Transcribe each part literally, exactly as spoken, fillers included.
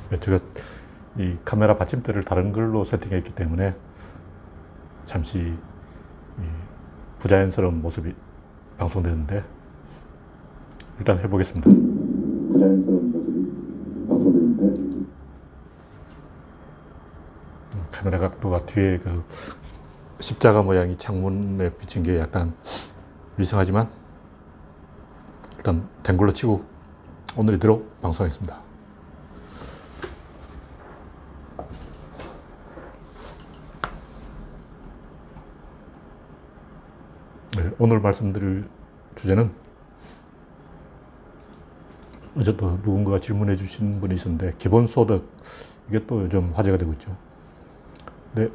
제가 이 카메라 받침대를 다른 걸로 세팅했기 때문에 잠시 부자연스러운 모습이 방송되는데 일단 해보겠습니다. 부자연스러운 모습이 방송되는데 카메라 각도가 뒤에 그 십자가 모양이 창문에 비친 게 약간 이상하지만 일단 된 걸로 치고 오늘 이대로 방송하겠습니다. 네, 오늘 말씀드릴 주제는 어제 또 누군가가 질문해 주신 분이 있었는데 기본소득, 이게 또 요즘 화제가 되고 있죠. 네.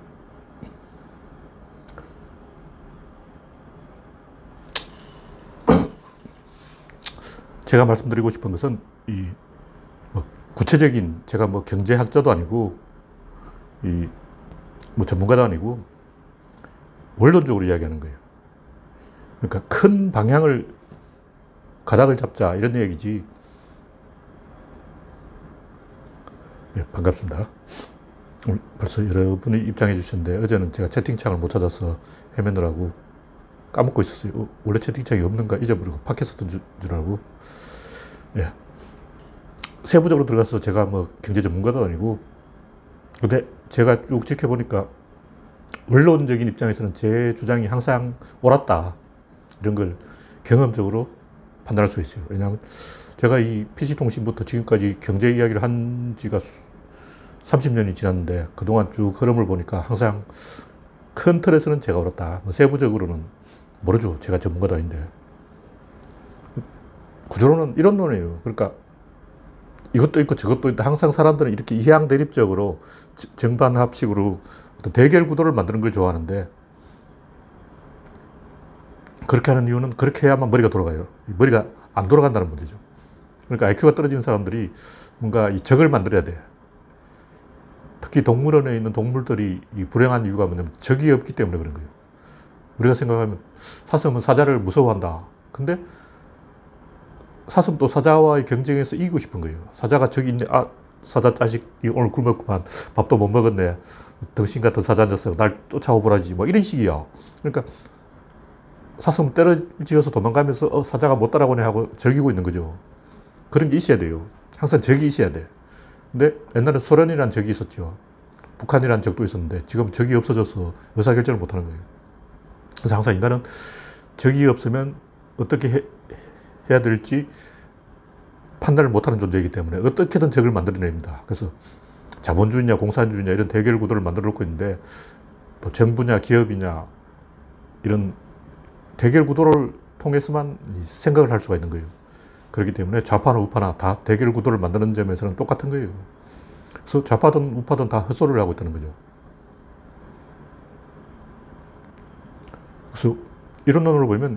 제가 말씀드리고 싶은 것은 이 뭐 구체적인, 제가 뭐 경제학자도 아니고 이 뭐 전문가도 아니고 원론적으로 이야기하는 거예요. 그러니까 큰 방향을 가닥을 잡자 이런 얘기지. 예, 반갑습니다. 오늘 벌써 여러분이 입장해 주셨는데 어제는 제가 채팅창을 못 찾아서 헤매느라고 까먹고 있었어요. 어, 원래 채팅창이 없는가 잊어버리고 팟캐스트 줄, 줄 알고. 예. 세부적으로 들어가서 제가 뭐 경제 전문가도 아니고, 근데 제가 쭉 지켜보니까 원론적인 입장에서는 제 주장이 항상 옳았다, 이런 걸 경험적으로 판단할 수 있어요. 왜냐하면 제가 이 피씨통신부터 지금까지 경제 이야기를 한 지가 삼십 년이 지났는데 그동안 쭉 흐름을 보니까 항상 큰 틀에서는 제가 옳았다. 뭐 세부적으로는 모르죠. 제가 전문가도 아닌데. 구조론은 이런 논이에요. 그러니까 이것도 있고 저것도 있다. 항상 사람들은 이렇게 이양대립적으로 정반합식으로 어떤 대결 구도를 만드는 걸 좋아하는데, 그렇게 하는 이유는 그렇게 해야만 머리가 돌아가요. 머리가 안 돌아간다는 문제죠. 그러니까 아이큐가 떨어지는 사람들이 뭔가 이 적을 만들어야 돼. 특히 동물원에 있는 동물들이 이 불행한 이유가 뭐냐면 적이 없기 때문에 그런 거예요. 우리가 생각하면 사슴은 사자를 무서워한다. 근데 사슴도 사자와의 경쟁에서 이기고 싶은 거예요. 사자가 저기 있네. 아, 사자 자식이 오늘 굶었구만. 밥도 못 먹었네. 덩신 같은 사자 녀석 날 쫓아오보라지. 뭐 이런 식이야. 그러니까 사슴 때려지어서 도망가면서 어, 사자가 못 따라오네 하고 즐기고 있는 거죠. 그런 게 있어야 돼요. 항상 적이 있어야 돼. 근데 옛날에 소련이라는 적이 있었죠. 북한이라는 적도 있었는데 지금 적이 없어져서 의사결정을 못 하는 거예요. 그래서 항상 인간은 적이 없으면 어떻게 해, 해야 될지 판단을 못하는 존재이기 때문에 어떻게든 적을 만들어냅니다. 그래서 자본주의냐 공산주의냐 이런 대결 구도를 만들어 놓고 있는데, 또 정부냐 기업이냐 이런 대결 구도를 통해서만 생각을 할 수가 있는 거예요. 그렇기 때문에 좌파나 우파나 다 대결 구도를 만드는 점에서는 똑같은 거예요. 그래서 좌파든 우파든 다 헛소리를 하고 있다는 거죠. 그래서 이런 논으로 보면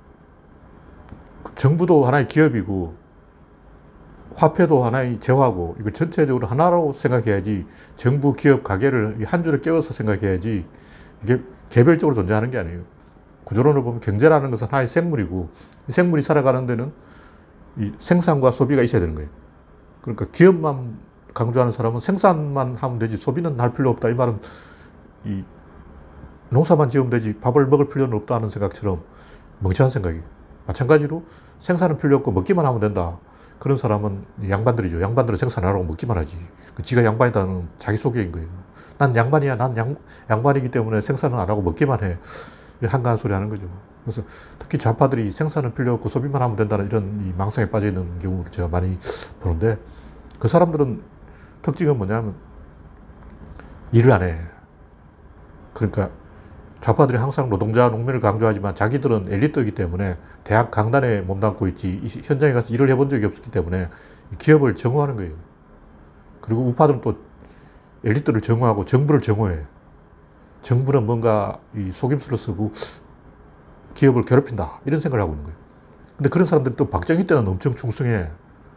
정부도 하나의 기업이고 화폐도 하나의 재화고 이거 전체적으로 하나로 생각해야지, 정부, 기업, 가계를 한 줄에 껴서 생각해야지 이게 개별적으로 존재하는 게 아니에요. 구조론을 보면 경제라는 것은 하나의 생물이고 이 생물이 살아가는 데는 이 생산과 소비가 있어야 되는 거예요. 그러니까 기업만 강조하는 사람은 생산만 하면 되지 소비는 할 필요 없다. 이 말은 이 농사만 지으면 되지 밥을 먹을 필요는 없다 하는 생각처럼 멍청한 생각이에요. 마찬가지로 생산은 필요 없고 먹기만 하면 된다. 그런 사람은 양반들이죠. 양반들은 생산 안 하고 먹기만 하지. 지가 양반이다는 자기 소개인 거예요. 난 양반이야. 난 양, 양반이기 때문에 생산은 안 하고 먹기만 해. 한가한 소리 하는 거죠. 그래서 특히 좌파들이 생산은 필요 없고 소비만 하면 된다는 이런 이 망상에 빠져 있는 경우를 제가 많이 보는데, 그 사람들은 특징은 뭐냐면 일을 안 해. 그러니까 좌파들이 항상 노동자, 농민을 강조하지만 자기들은 엘리트이기 때문에 대학 강단에 몸담고 있지 현장에 가서 일을 해본 적이 없기 때문에 기업을 정오하는 거예요. 그리고 우파들은 또 엘리트를 정오하고 정부를 정오해. 정부는 뭔가 이 속임수를 쓰고 기업을 괴롭힌다, 이런 생각을 하고 있는 거예요. 근데 그런 사람들이 또 박정희 때는 엄청 충성해.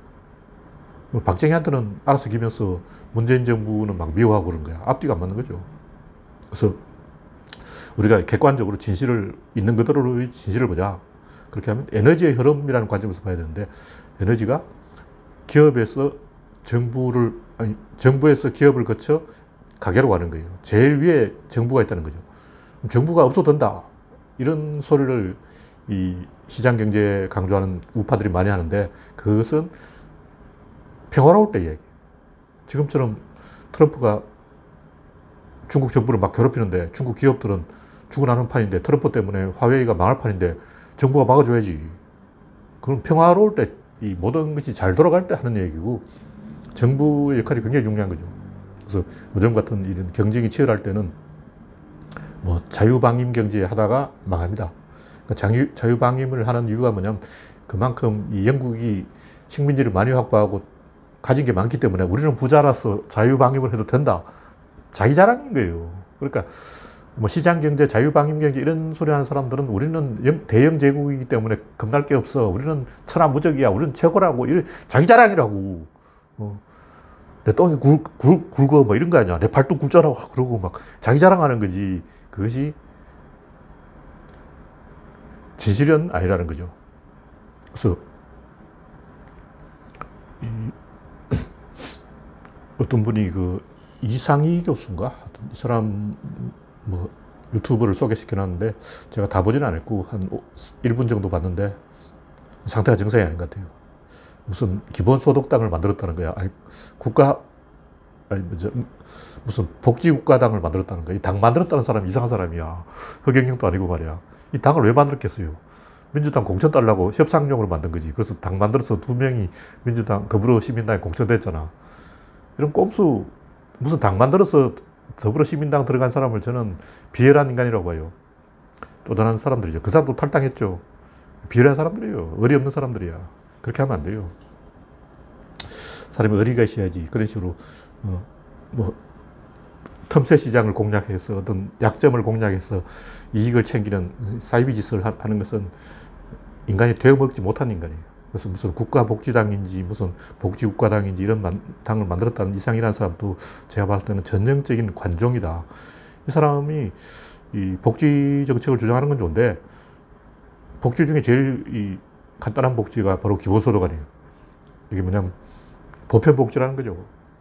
박정희한테는 알아서 기면서 문재인 정부는 막 미워하고 그런 거야. 앞뒤가 안 맞는 거죠. 그래서 우리가 객관적으로 진실을 있는 그대로의 진실을 보자. 그렇게 하면 에너지의 흐름이라는 관점에서 봐야 되는데, 에너지가 기업에서 정부를 아니, 정부에서 기업을 거쳐 가게로 가는 거예요. 제일 위에 정부가 있다는 거죠. 정부가 없어도 된다. 이런 소리를 이 시장경제 강조하는 우파들이 많이 하는데 그것은 평화로울 때 이야기. 지금처럼 트럼프가 중국 정부를 막 괴롭히는데 중국 기업들은 죽어나는 판인데 트럼프 때문에 화웨이가 망할 판인데 정부가 막아줘야지. 그럼 평화로울 때 이 모든 것이 잘 돌아갈 때 하는 얘기고 정부의 역할이 굉장히 중요한 거죠. 그래서 요즘 같은 이런 경쟁이 치열할 때는 뭐 자유방임 경제 하다가 망합니다. 그러니까 자유, 자유방임을 하는 이유가 뭐냐면 그만큼 이 영국이 식민지를 많이 확보하고 가진 게 많기 때문에 우리는 부자라서 자유방임을 해도 된다. 자기 자랑인 거예요. 그러니까 뭐 시장경제, 자유방임경제 이런 소리 하는 사람들은 우리는 대영 제국이기 때문에 겁날 게 없어. 우리는 천하무적이야. 우리는 최고라고. 이런 자기 자랑이라고. 어. 내 똥이 굵, 굵, 굵어. 뭐 이런 거 아니야. 내 발도 굵잖아. 그러고 막 자기 자랑하는 거지. 그것이 진실은 아니라는 거죠. 그래서 이 어떤 분이 그 이상희 교수인가? 이 사람 뭐 유튜브를 소개시켜놨는데 제가 다 보지는 않았고 한 일 분 정도 봤는데 상태가 정상이 아닌 것 같아요. 무슨 기본소득당을 만들었다는 거야. 아니, 국가, 아니, 뭐죠, 무슨 복지국가당을 만들었다는 거야. 이 당 만들었다는 사람이 이상한 사람이야. 허경영도 아니고 말이야. 이 당을 왜 만들었겠어요? 민주당 공천 달라고 협상용으로 만든 거지. 그래서 당 만들어서 두 명이 민주당, 더불어시민당에 공천됐잖아. 이런 꼼수, 무슨 당 만들어서 더불어시민당 들어간 사람을 저는 비열한 인간이라고 봐요. 쪼잔한 사람들이죠. 그 사람도 탈당했죠. 비열한 사람들이에요. 의리 없는 사람들이야. 그렇게 하면 안 돼요. 사람이 의리가 있어야지. 그런 식으로, 어, 뭐, 틈새 시장을 공략해서 어떤 약점을 공략해서 이익을 챙기는 사이비 짓을 하는 것은 인간이 되어먹지 못한 인간이에요. 그래서 무슨 국가복지당인지 무슨 복지국가당인지 이런 당을 만들었다는 이상이라는 사람도 제가 봤을 때는 전형적인 관종이다. 이 사람이 이 복지 정책을 주장하는 건 좋은데 복지 중에 제일 이 간단한 복지가 바로 기본소득 아니에요. 이게 뭐냐면 보편복지라는 거죠.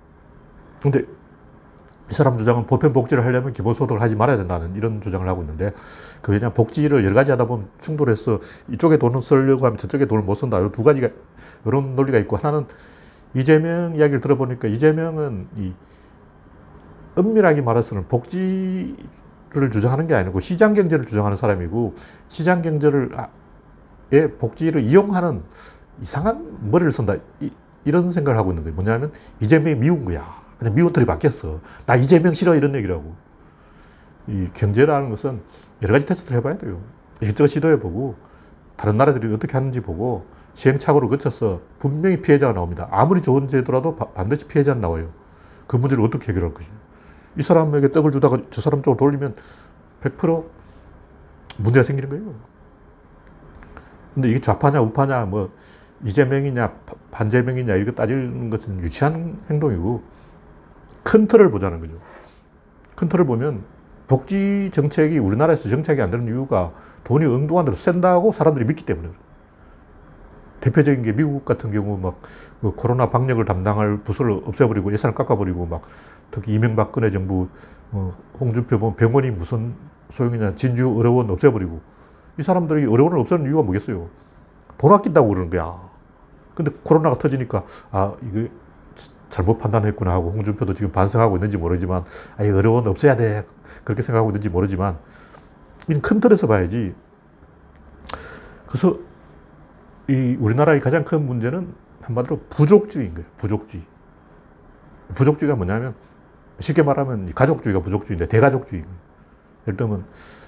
근데 이 사람 주장은 보편복지를 하려면 기본소득을 하지 말아야 된다는 이런 주장을 하고 있는데 그 왜냐 복지를 여러 가지 하다 보면 충돌해서 이쪽에 돈을 쓰려고 하면 저쪽에 돈을 못 쓴다. 두 가지가 이런 논리가 있고 하나는 이재명 이야기를 들어보니까 이재명은 이 엄밀하게 말해서는 복지를 주장하는 게 아니고 시장경제를 주장하는 사람이고 시장경제를 의 복지를 이용하는 이상한 머리를 쓴다. 이, 이런 생각을 하고 있는 거예요. 뭐냐면 이재명이 미운 거야. 그냥 미운 털이 바뀌었어. 나 이재명 싫어 이런 얘기라고. 이 경제라는 것은 여러 가지 테스트를 해봐야 돼요. 이것저것 시도해보고 다른 나라들이 어떻게 하는지 보고 시행착오를 거쳐서 분명히 피해자가 나옵니다. 아무리 좋은 제도라도 바, 반드시 피해자는 나와요. 그 문제를 어떻게 해결할 것이냐. 이 사람에게 떡을 주다가 저 사람 쪽으로 돌리면 백 퍼센트 문제가 생기는 거예요. 근데 이게 좌파냐 우파냐 뭐 이재명이냐 반재명이냐 이거 따지는 것은 유치한 행동이고 큰 틀을 보자는 거죠. 큰 틀을 보면 복지 정책이 우리나라에서 정책이 안 되는 이유가 돈이 엉뚱한 데로 샌다고 사람들이 믿기 때문에 그래요. 대표적인 게 미국 같은 경우 막 코로나 방역을 담당할 부서를 없애버리고 예산을 깎아버리고 막 특히 이명박근혜 정부 홍준표 보면 병원이 무슨 소용이냐 진주 의료원 없애버리고 이 사람들이 의료원을 없애는 이유가 뭐겠어요? 돈 아낀다고 그러는 거야. 근데 코로나가 터지니까 아 이거 잘못 판단했구나 하고 홍준표도 지금 반성하고 있는지 모르지만 아, 이 의료원 없애야 돼 그렇게 생각하고 있는지 모르지만 이건 큰 틀에서 봐야지. 그래서 이 우리나라의 가장 큰 문제는 한마디로 부족주의인 거예요. 부족주의. 부족주의가 뭐냐면 쉽게 말하면 가족주의가 부족주의인데 대가족주의인 거예요. 예를 들면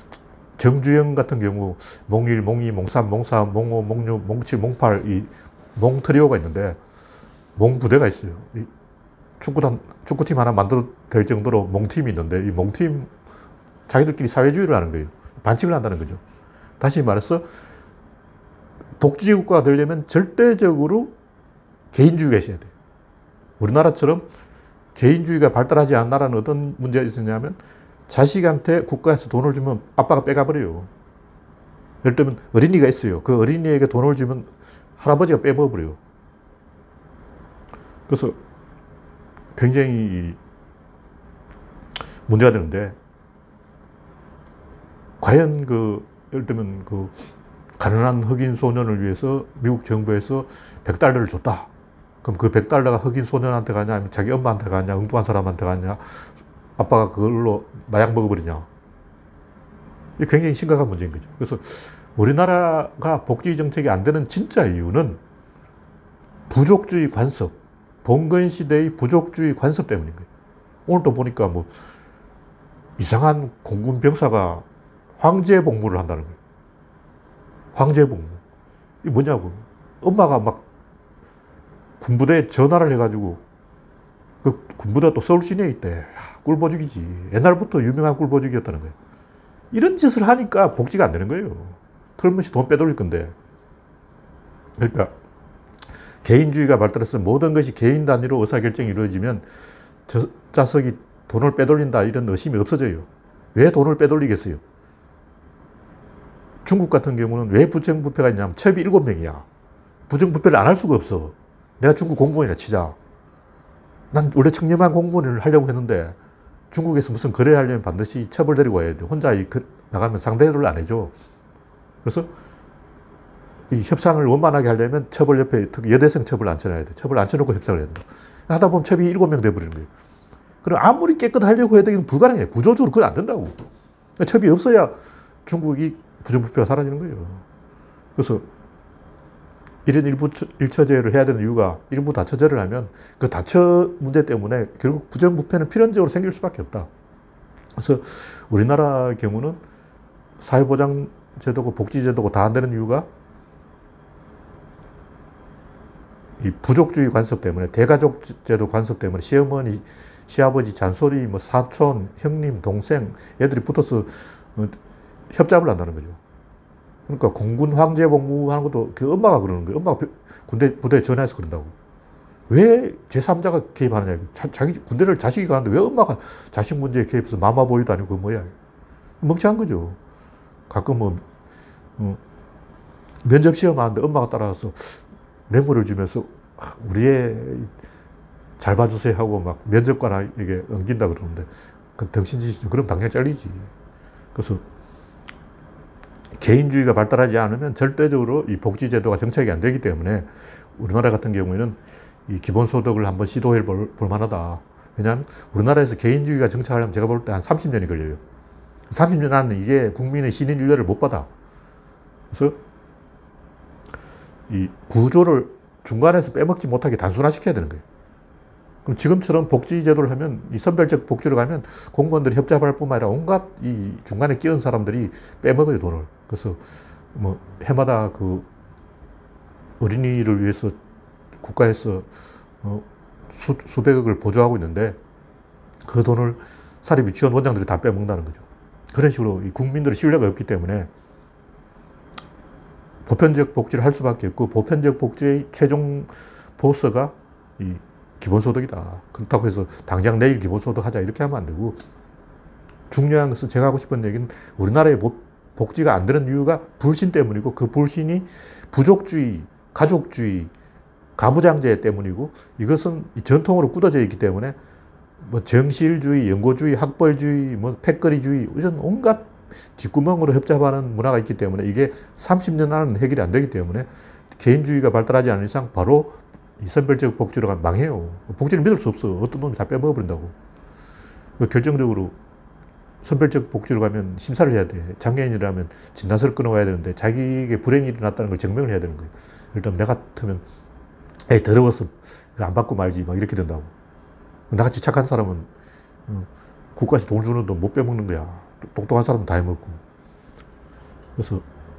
정주영 같은 경우 몽일, 몽이, 몽삼, 몽삼, 몽오, 몽육, 몽칠, 몽팔 이 몽트리오가 있는데 몽부대가 있어요. 이 축구단, 축구팀 하나 만들어도 될 정도로 몽팀이 있는데 이 몽팀 자기들끼리 사회주의를 하는 거예요. 반칙을 한다는 거죠. 다시 말해서 복지국가가 되려면 절대적으로 개인주의가 있어야 돼요. 우리나라처럼 개인주의가 발달하지 않은 나라는 어떤 문제가 있었냐면 자식한테 국가에서 돈을 주면 아빠가 빼가버려요. 예를 들면 어린이가 있어요. 그 어린이에게 돈을 주면 할아버지가 빼먹어버려요. 그래서 굉장히 문제가 되는데, 과연 그, 예를 들면 그, 가난한 흑인 소년을 위해서 미국 정부에서 백 달러를 줬다. 그럼 그 백 달러가 흑인 소년한테 가냐, 아니면 자기 엄마한테 가냐, 엉뚱한 사람한테 가냐, 아빠가 그걸로 마약 먹어버리냐. 이게 굉장히 심각한 문제인 거죠. 그래서 우리나라가 복지 정책이 안 되는 진짜 이유는 부족주의 관습, 봉건 시대의 부족주의 관습 때문인 거예요. 오늘도 보니까 뭐 이상한 공군 병사가 황제 복무를 한다는 거예요. 황제 복무. 이게 뭐냐고. 엄마가 막 군부대에 전화를 해가지고, 그 군부대가 또 서울 시내에 있대. 꿀보죽이지. 옛날부터 유명한 꿀보죽이었다는 거예요. 이런 짓을 하니까 복지가 안 되는 거예요. 털무시 돈 빼돌릴 건데. 그러니까 개인주의가 발달해서 모든 것이 개인 단위로 의사결정이 이루어지면 저 자석이 돈을 빼돌린다 이런 의심이 없어져요. 왜 돈을 빼돌리겠어요? 중국 같은 경우는 왜 부정부패가 있냐면 첩이 일곱 명이야. 부정부패를 안 할 수가 없어. 내가 중국 공무원이라 치자. 난 원래 청렴한 공무원을 하려고 했는데 중국에서 무슨 거래를 하려면 반드시 첩을 데리고 와야 돼. 혼자 나가면 상대를 안 해줘. 그래서 이 협상을 원만하게 하려면 첩을 옆에, 특히 여대생 첩을 앉혀놔야 돼. 첩을 앉혀놓고 협상을 해야 돼. 하다 보면 첩이 일곱 명 돼버리는 거예요. 그럼 아무리 깨끗하려고 해도 이건 불가능해. 구조적으로 그건 안 된다고. 첩이 없어야 중국이 부정부패가 사라지는 거예요. 그래서 이런 일부 일처제를 해야 되는 이유가 일부 다처제를 하면 그 다처 문제 때문에 결국 부정부패는 필연적으로 생길 수밖에 없다. 그래서 우리나라 경우는 사회보장제도고 복지제도고 다 안 되는 이유가 이 부족주의 관습 때문에, 대가족제도 관습 때문에 시어머니, 시아버지 잔소리, 뭐 사촌, 형님, 동생, 애들이 붙어서 협잡을 한다는 거죠. 그러니까 공군 황제 복무하는 것도 그 엄마가 그러는 거예요. 엄마가 군대, 부대에 전화해서 그런다고. 왜 제삼자가 개입하느냐. 자, 자기 군대를 자식이 가는데 왜 엄마가 자식 문제에 개입해서 마마보이도 아니고 그 뭐야. 멍청한 거죠. 가끔 뭐, 어, 면접 시험 하는데 엄마가 따라와서 뇌물을 주면서 우리 애 잘 봐주세요 하고 막 면접관에게 엉긴다 그러는데 그 덩신짓이죠. 그럼 당장 잘리지. 그래서 개인주의가 발달하지 않으면 절대적으로 이 복지제도가 정착이 안 되기 때문에 우리나라 같은 경우에는 이 기본소득을 한번 시도해 볼, 볼 만하다. 왜냐하면 우리나라에서 개인주의가 정착하려면 제가 볼 때 한 삼십 년이 걸려요. 삼십 년 안에 이게 국민의 신인 인력을 못 받아. 그래서 이 구조를 중간에서 빼먹지 못하게 단순화시켜야 되는 거예요. 그럼 지금처럼 복지제도를 하면, 이 선별적 복지로 가면 공무원들이 협잡할 뿐만 아니라 온갖 이 중간에 끼얹은 사람들이 빼먹어요, 돈을. 그래서 뭐 해마다 그 어린이를 위해서 국가에서 어 수, 수백억을 보조하고 있는데 그 돈을 사립 유치원 원장들이 다 빼먹는다는 거죠. 그런 식으로 이 국민들의 신뢰가 없기 때문에 보편적 복지를 할 수밖에 없고, 보편적 복지의 최종 보스가 이 기본소득이다. 그렇다고 해서 당장 내일 기본소득 하자 이렇게 하면 안 되고, 중요한 것은 제가 하고 싶은 얘기는 우리나라의 복지가 안 되는 이유가 불신 때문이고, 그 불신이 부족주의, 가족주의, 가부장제 때문이고, 이것은 전통으로 굳어져 있기 때문에 뭐 정실주의, 연고주의, 학벌주의, 뭐 패거리주의 이런 온갖 뒷구멍으로 협잡하는 문화가 있기 때문에 이게 삼십 년 안은 해결이 안 되기 때문에 개인주의가 발달하지 않은 이상 바로 이 선별적 복지로 가면 망해요. 복지를 믿을 수 없어. 어떤 놈이 다 빼먹어버린다고. 결정적으로 선별적 복지로 가면 심사를 해야 돼. 장애인이라면 진단서를 끊어와야 되는데 자기에게 불행이 일어났다는 걸 증명을 해야 되는 거예요. 일단 내 같으면 에이 더러워서 안 받고 말지 막 이렇게 된다고. 나같이 착한 사람은 국가에서 돈 주는데 못 빼먹는 거야. 똑똑한 사람은 다 해먹고. 그래서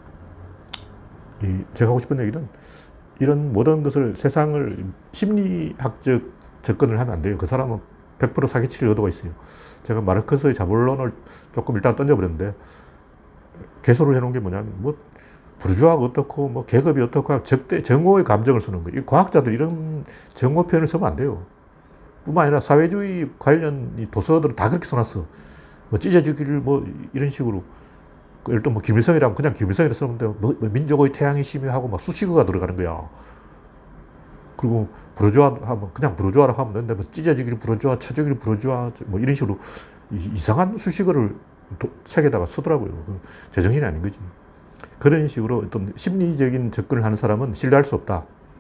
이 제가 하고 싶은 얘기는 이런 모든 것을, 세상을 심리학적 접근을 하면 안 돼요. 그 사람은 백 퍼센트 사기칠 의도가 있어요. 제가 마르크스의 자본론을 조금 일단 던져버렸는데, 개소를 해놓은 게 뭐냐면, 뭐, 부르주아가 어떻고, 뭐, 계급이 어떻고, 적대, 정오의 감정을 쓰는 거예요. 이 과학자들 이런 정오 표현을 쓰면 안 돼요. 뿐만 아니라 사회주의 관련 도서들은 다 그렇게 써놨어. 뭐, 찢어주기를 뭐, 이런 식으로. 예를 들면 뭐 김일성이라면 그냥 김일성이라 쓰는데 뭐 민족의 태양이 심해하고 막 수식어가 들어가는 거야. 그리고 부르주아 하면 그냥 부르주아라고 하면 되는데 뭐 찢어지기를 부르주아, 쳐지기를 부르주아 뭐 이런 식으로 이상한 수식어를 책에다가 쓰더라고요. 제정신이 아닌 거지. 그런 식으로 어떤 심리적인 접근을 하는 사람은 신뢰할 수 없다.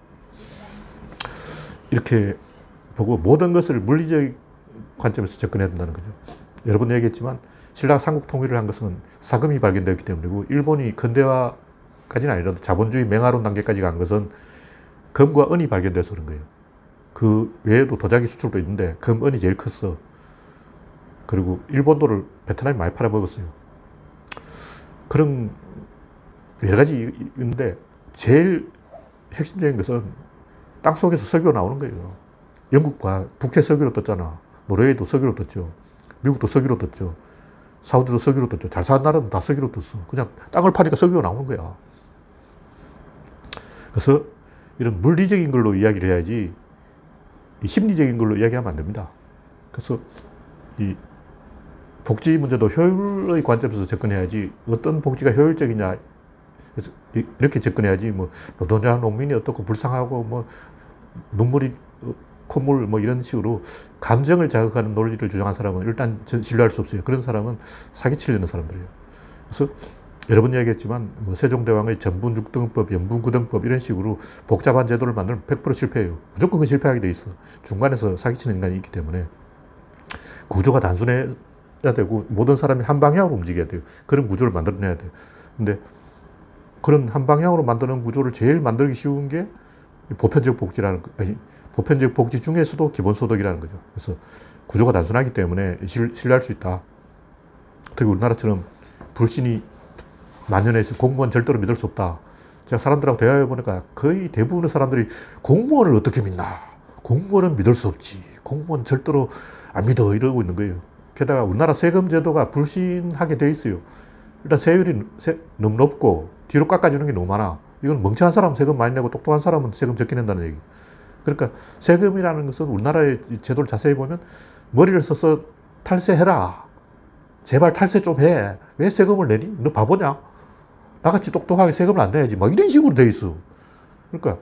이렇게 보고 모든 것을 물리적 관점에서 접근해야 된다는 거죠. 여러 번 얘기했지만 신라가 삼국 통일을 한 것은 사금이 발견되었기 때문이고 일본이 근대화까지는 아니라도 자본주의 맹화론 단계까지 간 것은 금과 은이 발견돼서 그런 거예요. 그 외에도 도자기 수출도 있는데 금, 은이 제일 컸어. 그리고 일본도를 베트남이 많이 팔아먹었어요. 그런 여러 가지 있는데 제일 핵심적인 것은 땅속에서 석유가 나오는 거예요. 영국과 북해 석유로 떴잖아. 노르웨이도 석유로 떴죠. 미국도 석유로 떴죠. 사우디도 석유로 떴죠. 잘 사는 나라는 다 석유로 떴어. 그냥 땅을 파니까 석유가 나오는 거야. 그래서 이런 물리적인 걸로 이야기를 해야지 이 심리적인 걸로 이야기하면 안 됩니다. 그래서 이 복지 문제도 효율의 관점에서 접근해야지 어떤 복지가 효율적이냐 그래서 이렇게 접근해야지 뭐 노동자 농민이 어떻고 불쌍하고 뭐 눈물이 콧물 뭐 이런 식으로 감정을 자극하는 논리를 주장한 사람은 일단 신뢰할 수 없어요. 그런 사람은 사기치려는 사람들이에요. 그래서 여러 번 이야기했지만 뭐 세종대왕의 전분육등법, 연분구등법 이런 식으로 복잡한 제도를 만들면 백 퍼센트 실패해요. 무조건 그 실패하게 돼 있어. 중간에서 사기치는 인간이 있기 때문에 구조가 단순해야 되고 모든 사람이 한 방향으로 움직여야 돼요. 그런 구조를 만들어내야 돼요. 근데 그런 한 방향으로 만드는 구조를 제일 만들기 쉬운 게 보편적 복지라는 아니 보편적 복지 중에서도 기본소득이라는 거죠. 그래서 구조가 단순하기 때문에 신뢰할 수 있다. 특히 우리나라처럼 불신이 만연해서 공무원 절대로 믿을 수 없다. 제가 사람들하고 대화해 보니까 거의 대부분의 사람들이 공무원을 어떻게 믿나? 공무원은 믿을 수 없지. 공무원 절대로 안 믿어. 이러고 있는 거예요. 게다가 우리나라 세금 제도가 불신하게 돼 있어요. 일단 세율이 너무 높고 뒤로 깎아주는 게 너무 많아. 이건 멍청한 사람은 세금 많이 내고 똑똑한 사람은 세금 적게 낸다는 얘기. 그러니까 세금이라는 것은 우리나라의 제도를 자세히 보면 머리를 써서 탈세해라. 제발 탈세 좀 해. 왜 세금을 내니? 너 바보냐? 나같이 똑똑하게 세금을 안 내야지. 막 이런 식으로 돼 있어. 그러니까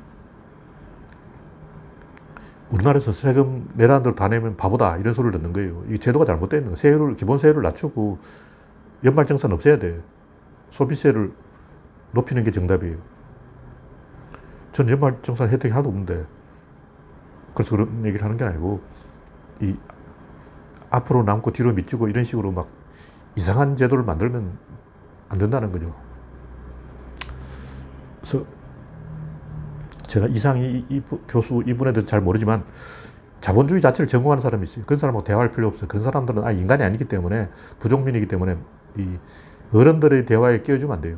우리나라에서 세금 내라는 대로 다 내면 바보다. 이런 소리를 듣는 거예요. 이 제도가 잘못되어 있는 거예요. 세율을, 기본 세율을 낮추고 연말정산 없애야 돼. 소비세를 높이는 게 정답이에요. 저는 연말정산 혜택이 하나도 없는데 그래서 그런 얘기를 하는 게 아니고 이 앞으로 남고 뒤로 미치고 이런 식으로 막 이상한 제도를 만들면 안 된다는 거죠. 그래서 제가 이상희 이, 이, 교수 이분에 대해서 잘 모르지만 자본주의 자체를 전공하는 사람이 있어요. 그런 사람하고 대화할 필요 없어요. 그런 사람들은 아, 인간이 아니기 때문에 부족민이기 때문에 이 어른들의 대화에 끼워주면 안 돼요.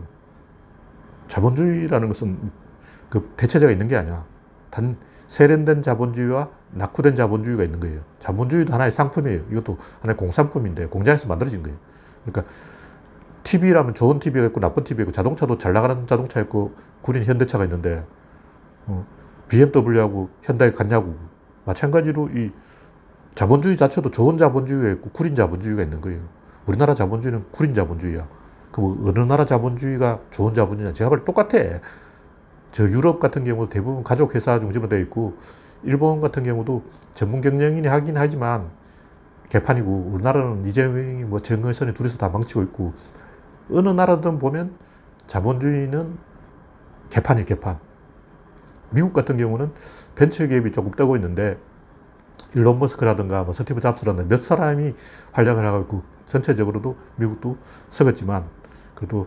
자본주의라는 것은 그 대체제가 있는 게 아니야. 단 세련된 자본주의와 낙후된 자본주의가 있는 거예요. 자본주의도 하나의 상품이에요. 이것도 하나의 공산품인데 공장에서 만들어진 거예요. 그러니까 티비라면 좋은 티비가 있고 나쁜 티비가 있고 자동차도 잘 나가는 자동차 있고 구린 현대차가 있는데 어, 비엠더블유하고 현다이 같냐고. 마찬가지로 이 자본주의 자체도 좋은 자본주의가 있고 구린 자본주의가 있는 거예요. 우리나라 자본주의는 구린 자본주의야. 그럼 어느 나라 자본주의가 좋은 자본주의냐? 제가 볼 때 똑같아. 저 유럽 같은 경우도 대부분 가족회사 중심으로 되어 있고 일본 같은 경우도 전문 경영인이 하긴 하지만 개판이고 우리나라는 이재명이 뭐 정의선이 둘이서 다 망치고 있고 어느 나라든 보면 자본주의는 개판이에요, 개판. 미국 같은 경우는 벤처 기업이 조금 뜨고 있는데 일론 머스크라든가 뭐 스티브 잡스라든가 몇 사람이 활약을 하고 있고 전체적으로도 미국도 썩었지만 그래도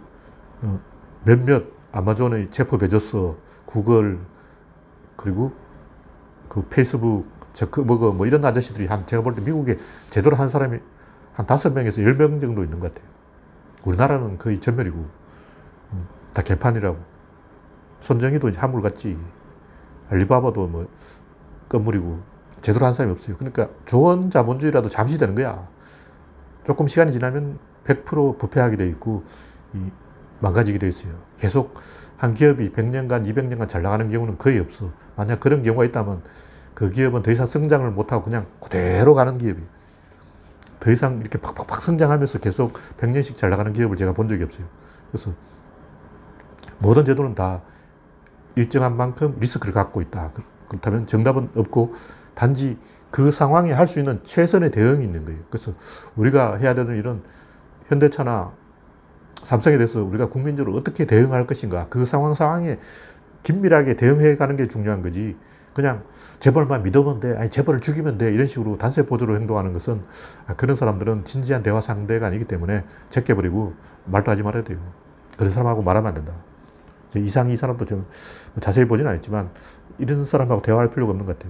몇몇 아마존의 제프 베조스, 구글 그리고 그 페이스북, 저크버거 뭐 이런 아저씨들이 한 제가 볼 때 미국에 제대로 한 사람이 한 다섯 명에서 열 명 정도 있는 것 같아요. 우리나라는 거의 전멸이고 다 개판이라고. 손정희도 한물 같지. 알리바바도 뭐 건물이고 제대로 한 사람이 없어요. 그러니까 좋은 자본주의라도 잠시 되는 거야. 조금 시간이 지나면 백 퍼센트 부패하게 돼 있고 이 망가지게 돼 있어요. 계속 한 기업이 백 년간, 이백 년간 잘 나가는 경우는 거의 없어. 만약 그런 경우가 있다면 그 기업은 더 이상 성장을 못하고 그냥 그대로 가는 기업이에요. 더 이상 이렇게 팍팍팍 성장하면서 계속 백 년씩 잘 나가는 기업을 제가 본 적이 없어요. 그래서 모든 제도는 다 일정한 만큼 리스크를 갖고 있다. 그렇다면 정답은 없고 단지 그 상황에 할 수 있는 최선의 대응이 있는 거예요. 그래서 우리가 해야 되는 일은 현대차나 삼성에 대해서 우리가 국민적으로 어떻게 대응할 것인가, 그 상황 상황에 긴밀하게 대응해 가는 게 중요한 거지. 그냥 재벌만 믿으면 돼, 아니 재벌을 죽이면 돼, 이런 식으로 단세 보조로 행동하는 것은, 그런 사람들은 진지한 대화 상대가 아니기 때문에 제껴버리고 말도 하지 말아야 돼요. 그런 사람하고 말하면 안 된다. 이상 이 사람도 좀 자세히 보지는 않았지만 이런 사람하고 대화할 필요가 없는 것 같아요.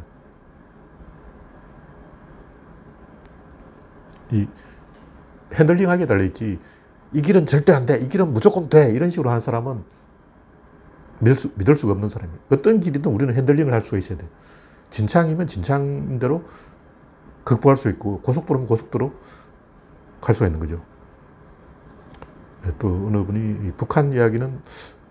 이 핸들링하게 달려있지, 이 길은 절대 안 돼, 이 길은 무조건 돼, 이런 식으로 하는 사람은 믿을, 수, 믿을 수가 없는 사람이에요. 어떤 길이든 우리는 핸들링을 할 수가 있어야 돼요. 진창이면 진창대로 극복할 수 있고, 고속도로면 고속도로 갈 수가 있는 거죠. 또 어느 분이 북한 이야기는